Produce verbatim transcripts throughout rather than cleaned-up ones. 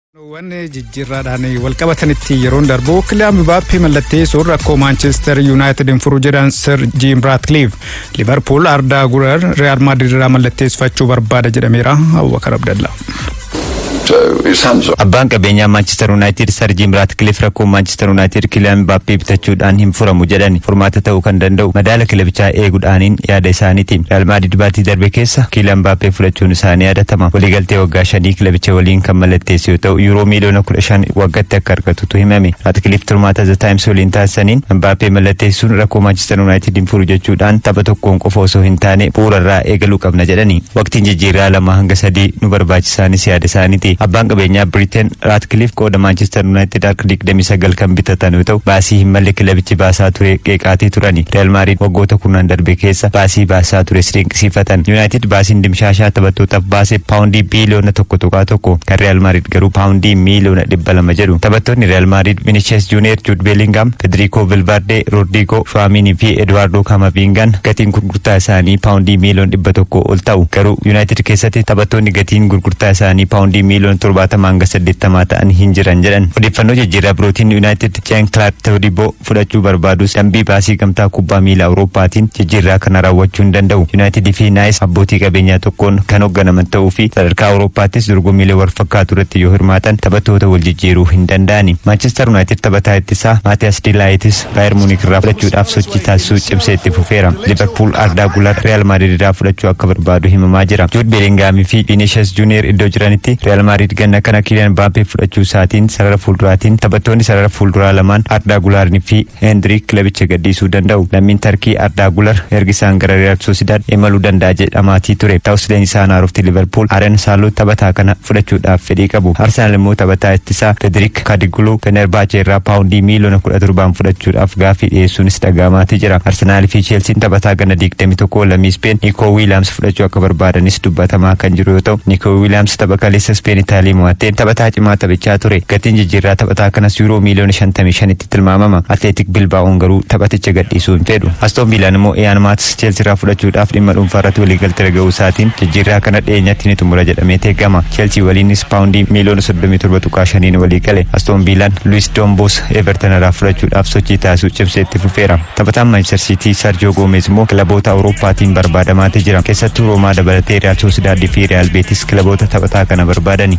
Wanni jijjiirraadhaan walqabatanitti yeroon darbu Kylian Mbappé mallattee suuraa rakkoo Manchester United in furu jedhan Sir Jim Ratcliffe Liverpool Arda Güler Real Madrid irraa mallatteessifachuu barbaada jedhameera. Abubakar Abdallah. Abbaan qabeenyaa Manchester United Sir Jim Ratcliffe rakkoo Manchester United Kylian Mbappé bitachuudhaan hin furamu jedhani furmaata ta'uu kan danda'u madaala kilabichaa eeguudhaaniin yaada isaaniitiin Real Madrid baatii darbe keessa Kylian Mbappé fudhachuun isaanii yaadatama. Waliigaltee waggaa shanii kilabicha waliin kan mallatteessu yoo ta'u Euro miliyoona kudha shan waggaatti akka argatutu himame. Ratcliffe turmaata The Times waliin taasisaniin Mbappé mallatteessuun rakkoo Manchester United hin furu jechuudhaan tapha tokkoon qofa osoo hin taane bu'uurarraa eegaluu qabna jedhani. Waqtiin jijjiirraa lama hanga sadii nu barbaachisaanis yaada isaaniiti. Abbaan qabeenyaa Britain Ratcliffe qooda Manchester United akka digdamii sagal kan bitatan yoo ta'u baasii hin malle kilabichi baasaa ture qeeqaatii turani. Real Madrid waggoota kurnan darbe keessa baasii baasaa ture dinqisiifatan. United baasiin dimshaashaa taphattootaaf baase paawundii biiliyoona tokko tuqaa tokko kan Real Madrid garuu paawundii miiliyoona dhibba lama jedhu. Taphattoonni Real Madrid Vinicius Junior, Jude Bellingham, Federico Valverde, Rodrigo, Tchouaméni fi Eduardo Camavingan gatiin gurgurtaa isaanii paawundii miiliyoona dhibba tokko ol ta'u. Garuu United keessatti taphattoonni gatiin gurgurtaa isaanii paawundii miiliyoona torbaatama hanga saddeettamaa ta'an hin jiran jedhan. Odeeffannoo jijjiirraa birootiin United Jean-Claude Todibo fudhachuu barbaadus dambii baasii gamtaa kubbaa miilaa Awurooppaatiin jijjiirraa kana raawwachuu hin danda'u. United fi Nice abbootii qabeenyaa tokkoon kan hoogganaman ta'uu fi sadarkaa Awurooppaattis dorgommiilee wal fakkaatu irratti yoo hirmaatan taphattoota wal jijjiiruu hin danda'ani. Manchester United taphataa ittisaa Matthias de Ligt Bayern Munich irraa fudhachuudhaaf sochii taasisuu cimsee itti fufeera. Liverpool Arda Güler Real Madrid irraa fudhachuu akka barbaadu himamaa jira. Jude Bellingham fi Vinicius Junior iddoo jiranitti Real Madrid ganna kana Kylian Mbappé fudhachuu isaatiin sarara fuulduraatiin taphattoonni sarara fuulduraa lamaan Arda Güler fi Hendrik kilabicha gadhiisuu danda'u. Lammiin Tarkii Arda Güler ergisaan gara Real Sociedad imaluu danda'a jedhamaatii ture. Ta'us leenjisaan haarofti Liverpool Aaron Saalot taphataa kana fudhachuudhaaf fedhii qabu. Arsenal immoo taphataa ittisaa Federic Kadigulu Fenerbahce irraa paawundii miiliyoona kudha torbaan fudhachuudhaaf gaaffii dhiyeessuunis dhaga'amaatii jira. Arsenal fi Chelsea taphataa ganna digdamii tokko lammii Spain Nico Williams fudhachuu akka barbaadanis dubbatamaa kan jiru yoo ta'u Nico Williams tapha kaleessa Spain Itaalii mo'atteen taphataa cimaa taphachaa ture. Gatiin jijjiirraa taphataa kanas Euro miiliyoona shantamii shanitti tilmaamama. Athletic Bilbao'n garuu taphaticha gadhiisuu hin fedhu. Aston Villaan immoo Ian Maatz Chelsea irraa fudhachuudhaaf dhimma dhuunfaarratti waliigaltee ga'uu isaatiin jijjiirraa kana dhiyeenyatti ni xumura jedhamee eegama. Chelsea waliinis paawundii miiliyoona soddomii torba tuqaa shaniin walii gale. Aston Villaan Luis Dombos Everton irraa fudhachuudhaaf sochii taasisuu cimsee itti fufeera. Taphataan Manchester City Sergio Gomez immoo kilaboota Awurooppaatiin barbaadamaatee jira. Keessattuu Roomaa dabalatee Real Sociedad fi Real Betis kilaboota taphataa kana barbaadani.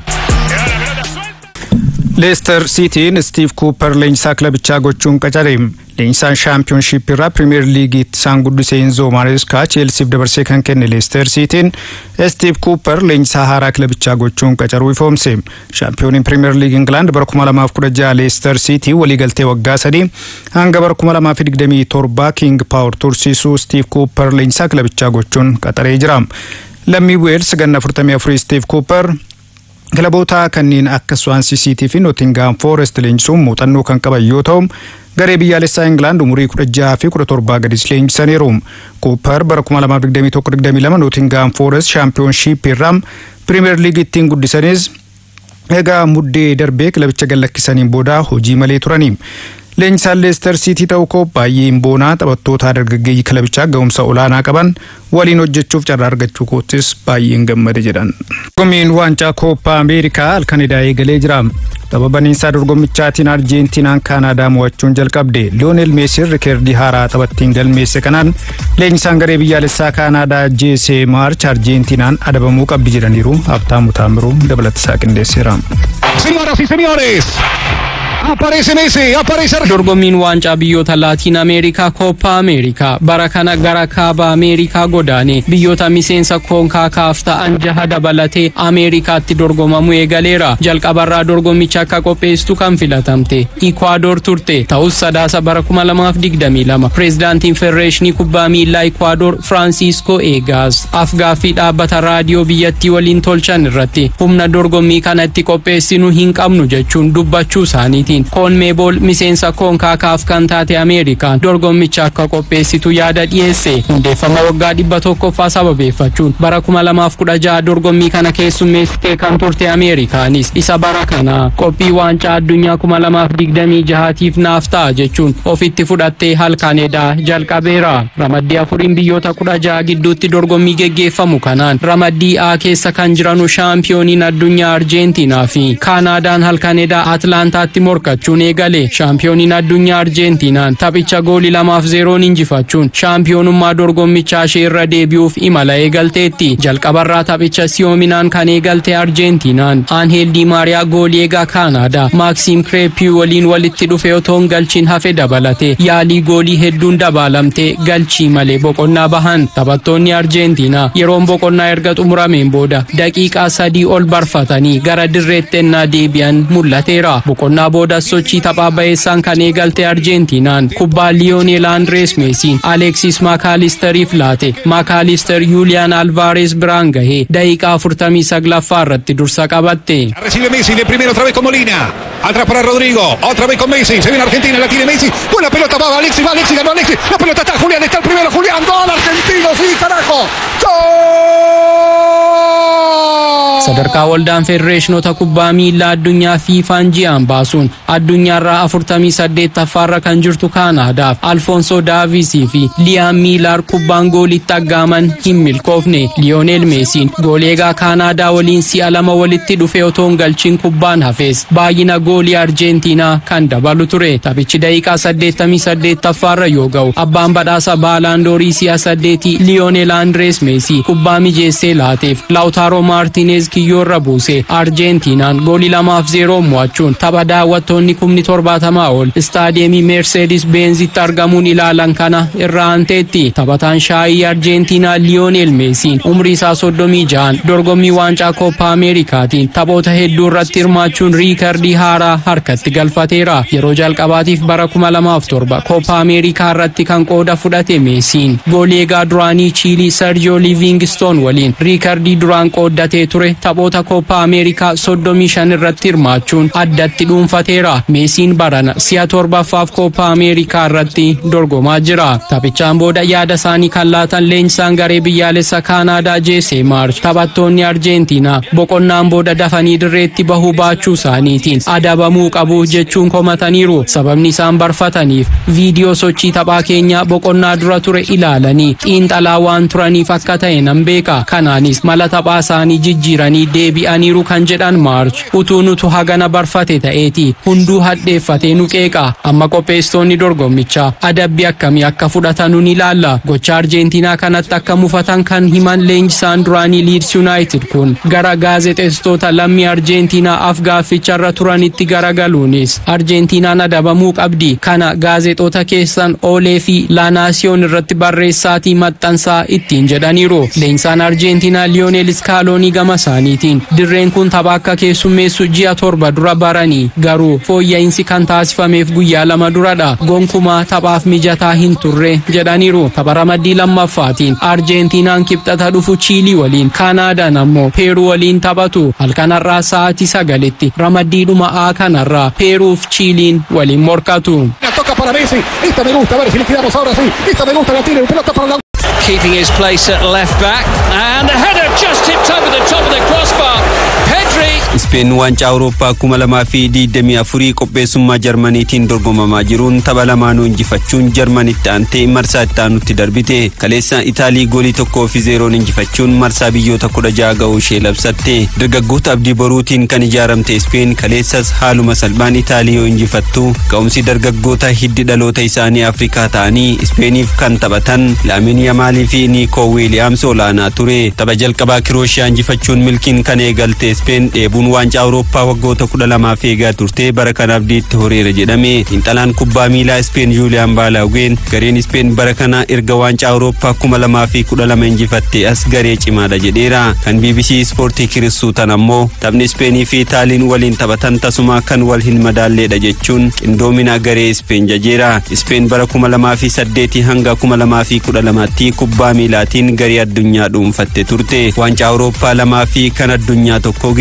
Leicester City Steve Cooper leenjisaa kilabichaa gochuun qacare. Leenjisaan Championship irraa Premier League isaan guddisee Enzo Maresca Chelsea dabarsee kan kenne Leicester City Steve Cooper leenjisaa haaraa kilabichaa gochuun qacaruu ifoomse. Champiooniin Premier League England bara kuma lamaaf kudha jaha Leicester City waliigaltee waggaa sadii hanga bara kuma lamaaf digdamii torba King Power tursiisuu Steve Cooper leenjisaa kilabichaa gochuun qaxaree jira. Lammii Wales ganna afurtamii afurii Steve Cooper kilaboota kanneen akka Swansea City fi Nottingham Forest leenjisuun muuxannoo kan qaban yoo ta'u garee biyyaalessaa England umurii kudha jaha fi kudha torba gadis leenjisaniiru. Cooper bara kuma lamaaf digdamii tokko digdamii lama Nottingham Forest Championship irraa Premier League ittiin guddisanis egaa muddee darbee kilabicha gallakkisaniin booda hojii malee turani. Leenjisaan Leicester City ta'uu koo baay'ee boonaa taphattoota dargaggeeyyii kilabichaa ga'umsa olaanaa qaban waliin hojjechuuf carraa argachuu koottis baay'een gammade jedhan. Dorgommiin waancaa Kooppaa Ameerikaa halkan eegalee jira. Taphabaniinsaa dorgommichaatiin Arjentiinaan Kaanaadaa mo'achuun jalqabde. Lionel Messi rikeerdii haaraa taphattiin galmeesse kanaan leenjisaan garee biyyaalessaa Kaanaadaa Jesse March Arjentiinaan adabamuu qabdi jedhaniiru. Habtaamuu Taamiruu dabalatasaa qindeesseera. Señoras y señores, aparece Messi, aparece dorgommiin waancaa biyyoota Laatiin Ameerikaa Kooppaa Ameerikaa bara kana gara kaaba Ameerikaa godaane biyyoota miseensa koonkaakaaf ta'an jaha dabalatee Ameerikaatti dorgomamuu eegaleera. Jalqabarraa dorgommicha akka qopheessitu kan filatamte Ikwaador turte. Ta'us sadaasa bara kuma lamaaf digdamii lama pireezidaantiin Federeeshinii Kubbaa Miilaa Ikwaador Francisco Egas afgaaffii dhaabbata raadiyoo biyyattii waliin tolchan irratti humna dorgommii kana itti qopheessinu hin qabnu jechuun dubbachuu isaaniiti. isaatiin CONMEBOL miseensa CONCACAF kan taate Ameerikaan dorgommicha akka qopheessitu yaada dhiyeesse. Hundeeffama waggaa dhibba tokkoffaa sababeeffachuun bara kuma lamaaf kudha jaha dorgommii kana keessummeessitee kan turte Ameerikaanis isa bara kana qophii waancaa addunyaa kuma lamaaf digdamii jahaatiif naaf ta'a jechuun ofitti fudhattee halkan edaa jalqabeera. Ramaddii afuriin biyyoota kudha jaha gidduutti dorgommii geggeeffamu kanaan ramaddii A keessa kan jiranu shaampiyooniin addunyaa Arjentiinaa fi Kaanaadaan halkan edaa Atlaantaatti morkachuun eegale. Shaampiyooniin addunyaa Arjentiinaan taphicha goolii lamaaf zeeroon injifachuun shaampiyoonummaa dorgommichaa ishee irra deebi'uuf imala eegalteetti. Jalqabarraa taphicha siyoominaan kan eegalte Arjentiinaan Aanheel Di Maariyaa goolii eegaa Kaanaadaa Maaksiim Kireepiyu waliin walitti dhufe otoon galchiin hafe dabalate yaalii goolii hedduun dabaalamte galchii malee boqonnaa bahan. Taphattoonni Arjentiinaa yeroon boqonnaa erga xumurameen booda daqiiqaa sadii ol barfatanii gara dirreetti ennaa deebi'an mul'ateera. Boqonnaa booda sochii taphaa bayeessaan kan eegalte Arjentiinaan kubbaa Liyoonel Andrees Meesiin Aleksis Maakaalisteriif laate. Maakaalister Yuuliyaan Alvaarees biraan gahee daqiiqaa afurtamii saglaffaa irratti dursa qabatte. Recibe Messi de primero otra vez con Molina. Atrás para Rodrigo. Otra vez con Messi. Se viene Argentina, la tiene Messi. Buena pelota, va Alexis, va Alexis, ganó Alexis. La pelota está Julián, está el primero Julián. Gol argentino, sí, carajo. Sadarkaa waldaan federeeshinoota kubbaa miilaa addunyaa fiifaan ji'aan baasuun addunyaarraa afurtamii saddeettaffaarra kan jirtu Kaanaadaaf Alfonso Daavisii fi Liyaam Miilaar kubbaan goolitti aggaaman hin milkoofne. Liyoonel Meesiin goolii eegaa Kaanaadaa waliin si'a lama walitti dhufe otoon galchiin kubbaan hafees baay'ina goolii Arjentiinaa kan dabalu ture. Taphichi daqiiqaa saddeettamii saddeettaffaarra yoo ga'u abbaan badhaasa baalaandoorii si'a saddeetii Liyoonel Andrees Meesii kubbaa mijeessee laateef Lautaro Martinez kiyyoorra buuse. Arjentiinaan goolii lamaaf zeeroon mo'achuun tapha daawwattoonni kumni torbaatamaa ol istaadiyeemii Mercedes Benzitti argamuun ilaalan kana irraa aanteetti. Taphataan shaayii Arjentiinaa Liyoonel Meesiin umrii isaa soddomii jahan dorgommii waancaa Kooppa Ameerikaatiin taphoota hedduu irratti hirmaachuun riikardii haaraa harkatti galfateera. Yeroo jalqabaatiif bara kuma lamaaf torba Kooppa Ameerikaa irratti kan qooda fudhate Meesiin goolii eegaa duraanii Chiilii Sergio Livingstone waliin riikardii duraan qooddatee ture taphoota Kooppa Ameerikaa soddomii shan irratti hirmaachuun addatti dhuunfateera. Meesiin barana si'a torbaffaaf Kooppa Ameerikaa irratti dorgomaa jira. Taphichaan booda yaada isaanii kan laatan leenjisaan garee biyyaalessa Kaanaadaa Jeesee Maarch taphattoonni Arjentiinaa boqonnaan booda dafanii dirreetti bahuu baachuu isaaniitiin adabamuu qabu jechuun komataniiru. Sababni isaan barfataniif viidiyoo sochii taphaa keenyaa boqonnaa dura ture ilaalanii xiinxalaa waan turaniif akka ta'e nan beeka. Kanaanis mala taphaa isaanii jijjiiranii deebi'aniiru kan jedhan Maarch utuu nutu hagana barfate ta'eeti hunduu hadheeffatee nu qeeqa. Amma qopheessitoonni dorgommichaa adabbii akkamii akka fudhatan ni ilaalla. Gocha Arjentiinaa kanatti akka mufatan kan himan leenjisaan duraanii Leeds United kun gara gaazexeessitoota lammii Arjentiinaa afgaafficharra turanitti garagaluunis Arjentiinaan adabamuu qabdi. Kana gaazexoota keessan Oolee fi Laanaasiyoon irratti barreessaatii maxxansaa ittiin jedhaniiru. Leenjisaan Arjentiinaa Liyoonel Skaaloonii gama isaaniitiin dirreen kun tapha akka keessummeessu ji'a torba dura baranii garuu fooyya'insi kan taasifameef guyyaa lama duradha. Gonkumaa taphaaf mijataa hin turre jedhaniiru. Tapha ramaddii lammaffaatiin Arjentiinaan kibxata dhufu Chiilii waliin Kaanaadaan ammoo Peeruu waliin taphatu. Halkanarraa sa'aatii sagalitti ramaddiidhuma A kanarraa Peeruuf Chiiliin waliin morkatu. Para Messi, esta me gusta, a ver si le quedamos ahora sí, esta me gusta, la tiene, pelota para la... Keeping his place at left back, and a header just tipped over the top of the crossbar. Pedri. Spain waancaa Awurooppaa kuma lamaa fi digdamii afurii qopheessummaa Jarmaniitiin dorgomamaa jiruun tapha lamaanuu injifachuun Jarmanitti aantee marsaa itti aanutti darbite. Kaleessa Itaalii goolii tokkoo fi zeeroon injifachuun marsaa biyyoota kudha jaha ga'uu ishee labsatte. Dargaggoota abdii boruutiin kan ijaaramte Spain kaleessas haaluma salphaan Itaalii yoo injifattu ga'umsi dargaggoota hiddi dhaloota isaanii Afrikaa ta'anii Spainiif kan taphatan Laamin Yamaalii fi Nico Williams olaanaa ture. Tapha jalqabaa Kirooshiyaa injifachuun milkiin kan eegalte Spain dheebuun waancaa Awurooppaa waggoota kudha lamaaf eegaa turte bara kana abdiitti horeera jedhame. Xiinxalaan kubbaa miilaa Spain Julian Balagueen gareen Spain bara kana erga waancaa Awurooppaa kuma lamaa fi kudha lama injifatte as garee cimaadha jedheera. Kan B B C Sportii Kirisuutan ammoo taphni Spainii fi Itaaliin waliin taphatan tasuma kan wal hin madaalleedha jechuun qindoomina garee Spain jajeera. Spain bara kuma lamaa fi saddeetii hanga kuma lamaa fi kudha lamaatti kubbaa miilaatiin garee addunyaa dhuunfatte turte. Waancaa Awurooppaa lamaa fi kan addunyaa tokko gidduu kana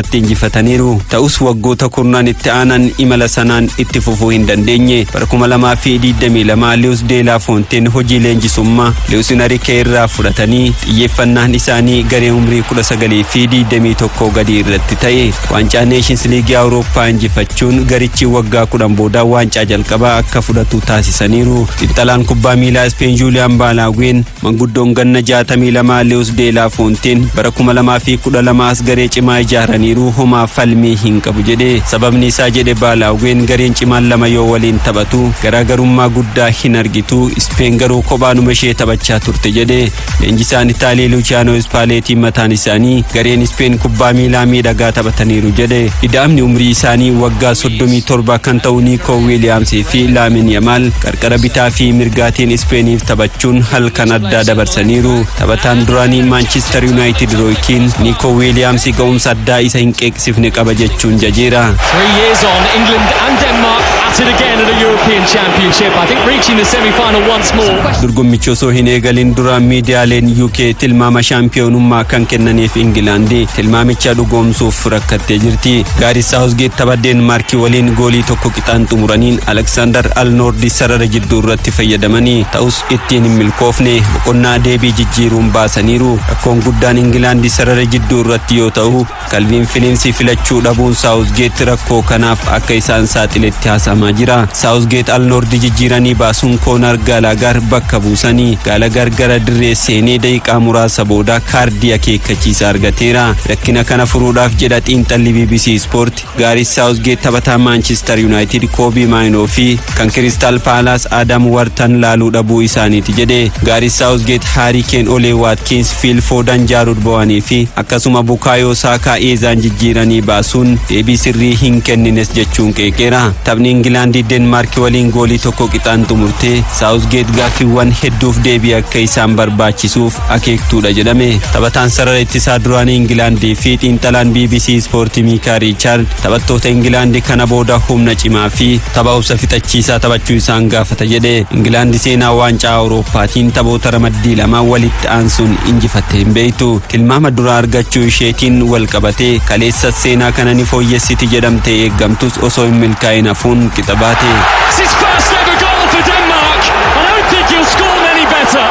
kanatti injifataniiru. Ta'us waggoota kurnan itti aanan imala sanaan itti fufuu hin dandeenye. Bara kuma lamaa fi digdamii lama Luis de la Fontaine hojii leenjisummaa Luis Enrique irraa fudhatanii xiyyeeffannaan isaanii garee umrii kudha sagalii fi digdamii tokko gadi irratti ta'e. Waancaa Nations League Awurooppaa injifachuun garichi waggaa kudhan booda waancaa jalqabaa akka fudhatu taasisaniiru. Xiinxalaan kubbaa miilaa Spain Julian Balaguin manguddoon ganna jaatamii lama Luis de la Fontaine bara kuma lamaa fi kudha lamaas garee cimaa ijaaraniiru homaa falmii hin qabu jedhe. Sababni isaa jedhe Balaguin gareen cimaan lama yoo waliin taphatu garaagarummaa guddaa hin argitu. Spain garuu kophaanuma ishee taphachaa turte jedhe. Leenjisaan Itaalii Luciano Spalletti mataan isaanii gareen Spain kubbaa miilaa miidhagaa taphataniiru jedhe. Ida'amni umrii isaanii waggaa soddomii torba kan ta'u Nico Williams fi Lamine Yamal qarqara bitaa fi mirgaatiin Spainiif taphachuun halkan addaa dabarsaniiru. Taphataan duraanii Manchester United Roy Keane Nico Williams ga'umsa addaa isa hin qeeqsifne qaba jechuun jajeera. Three years on, England and Denmark at it again at a European Championship. I think reaching the semi-final once more. Dorgommichi osoo hin eegalin dura miidiyaaleen U K tilmaama shaampiyoonummaa kan kennaniif Ingilaandi tilmaamicha dhugoomsuuf rakkattee jirti. Gareth Southgate tapha Denmark waliin goolii tokko qixaan xumuraniin Alexander Arnold sarara jidduu irratti fayyadamanii ta'us ittiin hin milkoofne boqonnaa deebii jijjiiruun baasaniiru. Rakkoon guddaan Ingilaandi sarara jidduu irratti yoo ta'u Calvin Phillips filachuu dhabuun Southgate rakkoo kanaaf akka isaan saaxiletti haasamaa jira. Southgate Arnold jijjiiranii baasuun Conor Gallagher bakka buusanii Gallagher gara dirree seenee daqiiqaa muraasa booda kaardii akeekkachiisa argateera. Rakkina kana furuudhaaf jedha xiinxalli B B C Sport Gareth Southgate taphataa Manchester United Kobe Mainoo fi kan Crystal Palace Adam Wharton laaluu dhabuu isaaniiti jedhe. Gareth Southgate Harry Kane, Ole Watkins, Phil Foden, Jarrod Bowen fi akkasuma Bukayo Saka eezaan jijjiiranii baasuun deebii sirrii hin kennines jechuun qeeqeera. Taphni Ingilaandi Denmark waliin goolii tokko qixaan xumurte Southgate gaaffiiwwan hedduuf deebii akka isaan barbaachisuuf akeektuudha jedhame. Taphataan sarara ittisaa duraanii Ingilaandii fi xiinxalaan B B C Sport Mika Richard taphattoota Ingilaandi kana booda humna cimaa fi tapha obsa fixachiisaa taphachuu isaan gaafata jedhe. Ingilaandi seenaa waancaa Awurooppaatiin taphoota ramaddii lama walitti aansuun injifattee hin beektu. Tilmaama duraa argachuu isheetiin wal qabatee kaleessa seenaa kana ni fooyyessiti jedhamtee eeggamtus osoo hin milkaa'in hafuun qixa baate. It's his first ever goal for Denmark. I don't think he'll score many better.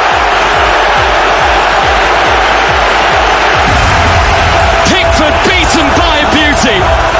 Pickford beaten by beauty.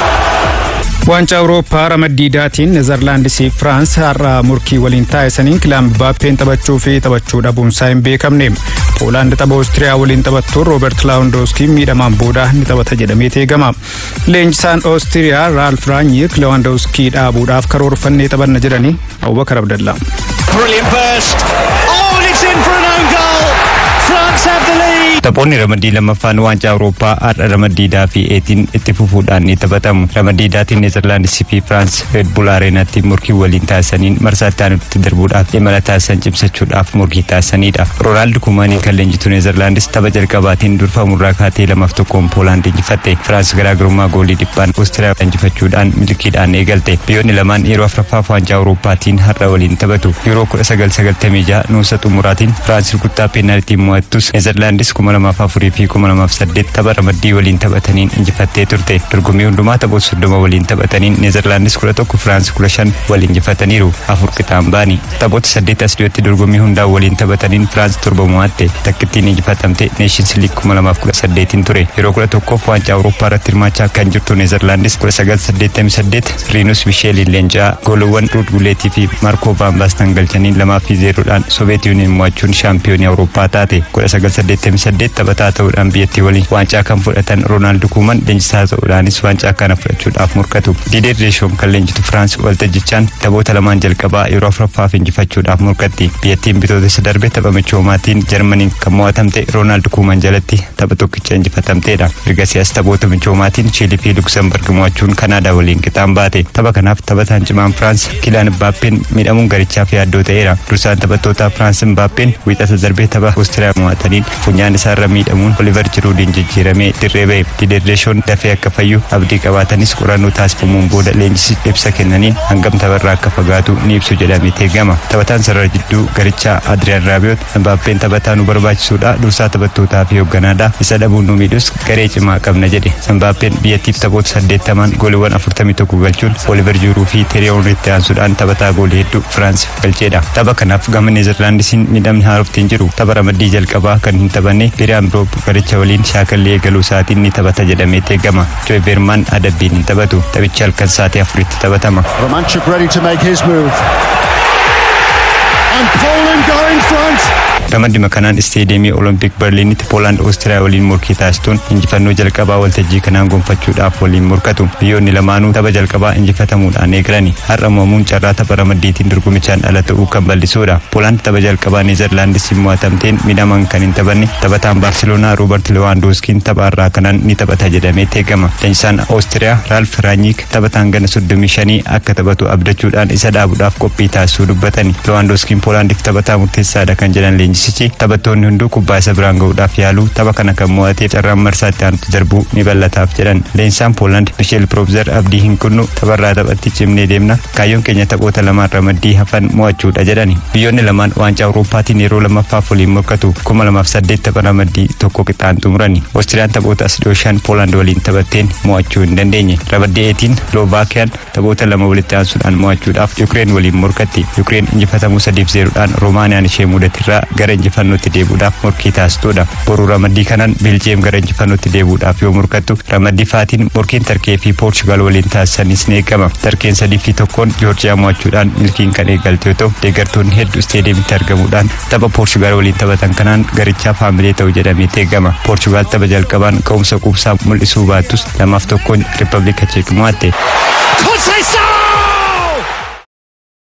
Waancaa Awurooppaa ramaddiidaatiin Neezerlaandii fi Firaans har'a murkii waliin taasisaniin Kylian Mbappeen taphachuu fi taphachuu dhabuun isaa hin beekamne. Poolaand tapha Oostiriyaa waliin taphattu Roobert Lewandowski miidhamaan booda ni taphata jedhamee eegama. Leenjisaan Oostiriyaa Ralf Rangnick Lewandowski dhaabuudhaaf karoorfannee taphanna jedhanii Abubakar Abdallaa. Brilliant burst. Oh, and it's in for an own goal. France have the lead. Taphoonni ramaddii lammaffaan waancaa Awurooppaa har'a ramaddiidaa fi eetiin itti fufuudhaan ni taphatamu. Ramaddiidaatiin Neezerlaandii fi Firaans Red Bull Areenaatti murkii waliin taasisaniin marsaa itti aanutti darbuudhaaf imala taasisan cimsachuudhaaf murkii taasisanidha. Roonaald Kumaanii kan leenjitu Neezerlaandis tapha jalqabaatiin durfamurraa kaatee lamaaf tokkoon Poolaand injifatte. Firaans garaagarummaa goolii dhibbaan Oostiriyaa injifachuudhaan milkiidhaan eegalte. Biyyoonni lamaan yeroo afuraffaaf waancaa Awurooppaatiin har'a waliin taphatu. Yeroo kudha sagal sagaltamii jaha nuusa xumuraatiin Firaans rukuttaa peenaaltiin mo'attus Neezerlaandis kuma lamaaf afurii fi kuma lamaaf saddeet tapha ramaddii waliin taphataniin injifattee turte. Dorgommii hundumaa taphoota soddoma waliin taphataniin Neezerlaandis kudha tokko Firaans kudha shan waliin injifataniiru. Afur qixaan baanii. Taphoota saddeet as dhiyootti dorgommii hundaa waliin taphataniin Firaans torba mo'atte. Takkittiin injifatamte Nations League kuma lamaaf kudha saddeetiin ture. Yeroo kudha tokkoof waancaa Awurooppaa irratti hirmaachaa kan jirtu Neezerlaandis kudha sagal saddeettamii saddeet Riinus Misheeliin leenjaa goolowwan Ruud Guleetii fi Marko Van Basten galchaniin lamaa fi zeeroodhaan Soviet Union mo'achuun shaampiyoonii Awurooppaa taate. kudha sagal saddeettamii saddeet taphataa ta'uudhaan biyyattii waliin waancaa kan fudhatan Roonaald Kuuman leenjisaa ta'uudhaanis waancaa kana fudhachuudhaaf murkatu. Didier Deschamps kan leenjitu Firaans waltajjichaan taphoota lamaan jalqabaa yeroo afuraffaaf injifachuudhaaf murkatti. Biyyattiin bitootessa darbe tapha michoomaatiin Jarmaniin kan mo'atamte Roonaald Kuuman jalatti tapha tokkicha injifatamteedha. Ergasiis taphoota michoomaatiin Chiilii fi Luksemburg mo'achuun Kanaadaa waliin qixaan baate. Tapha kanaaf taphataan cimaan Firaans Kylian Mbappeen miidhamuun garichaaf yaaddoo ta'eera. Dursaan taphattoota Firaans Mbappeen wiixata darbee tapha Oostiriyaa mo'ataniin funyaan isaa isaarra miidhamuun Oliver Giroudin jijjiiramee dirree ba'e. Didier Deschamps dafee akka fayyu abdii qabaatanis qorannoo taasifamuun booda leenjisichi ibsa kennaniin hangam tapharraa akka fagaatu ni ibsu jedhamee eegama. Taphataan sarara jidduu garichaa Adrien Rabiot Mbappeen taphataa nu barbaachisuudha, dursaa taphattootaa fi hoogganaadha, isa dhabuun nu miidhus garee cimaa qabna jedhe. Mbappeen biyyattiif taphoota saddeettamaan gooliiwwan afurtamii tokko galchuun Oliver Giroud fi Thierry Henrytti aansuudhaan taphataa goolii hedduu Firaansiif galcheedha. Tapha kanaaf gama Neezerlaandisiin miidhamni haaroftiin jiru tapha ramaddii jalqabaa kan hin taphanne Biriyaam Roob garicha waliin shaakallee eegaluu isaatiin ni taphata jedhamee eegama. Joy Veermaan adabbiin hin taphatu. Taphichi halkan sa'aatii afuritti taphatama. Romanchuk ready to make his move. And Poland go in front. Ramaddii makanaan isteediyeemii Olompik Berliinitti Poolaand Oostiriyaa waliin morkii taasisuun injifannoo jalqabaa waltajjii kanaan gonfachuudhaaf waliin morkatu. Biyyoonni lamaanuu tapha jalqabaa injifatamuudhaan eegalani. Har'a moomuun carraa tapha ramaddiitiin dorgomichaan ala ta'uu kan bal'isuudha. Poolaand tapha jalqabaa Neezerlaandisiin mo'atamteen miidhamaan kan hin taphanne taphataan Baarseloonaa Roobert Lewaandoowskiin tapha har'aa kanaan ni taphata jedhamee eegama. Leenjisaan Oostiriyaa Raalf Raanyiik taphataan gana soddomii shanii akka taphatu abdachuudhaan isa dhaabuudhaaf qophii taasisuu dubbatani. Lewaandoowskiin Poolaandiif taphataa murteessaadha kan jedhan leenjisichi taphattoonni hunduu kubbaa isa biraan ga'uudhaaf yaaluu tapha kana kan mo'ateef carraan marsaatti aanutti darbuu ni bal'ataaf jedhan. Leenjisaan Poolaand Michel Probzer abdii hin kunnu tapharraa taphatti cimnee deemna, kaayyoon keenya taphoota lamaan ramaddii hafan mo'achuudha jedhani. Biyyoonni lamaan waancaa Awurooppaatiin yeroo lammaffaaf waliin morkatu kuma lamaaf saddeet tapha ramaddii tokko qixaan xumurani. Oostiriyaan taphoota as dhiyoo shan Poolaand waliin taphatteen mo'achuu hin dandeenye. Ramaddii eetiin Slovaakiyaan taphoota lama walitti aansuudhaan mo'achuudhaaf Yukreen waliin morkatti. Yukreen injifatamuu sadiif zeeroodhaan Roomaaniyaan ishee mudatirraa gara injifannootti deebuudhaaf morkii taasisuudha. Boruu ramaddii kanaan Beeljiyeem gara injifannootti deebuudhaaf yoo morkattu ramaddii faatiin morkiin Tarkee fi Poorchugaal waliin taasisanis ni eegama. Tarkeen sadii fi tokkoon Joorjiyaa mo'achuudhaan milkiin kan eegalte yoo ta'u deeggartoonni hedduu isteediyeemitti argamuudhaan tapha Poorchugaal waliin taphatan kanaan garichaaf haamilee ta'u jedhamee eegama. Poorchugaal tapha jalqabaan ka'umsa quubsaa mul'isuu baattus lamaaf tokkoon Riippaabilika Cheek mo'atte. Conceição!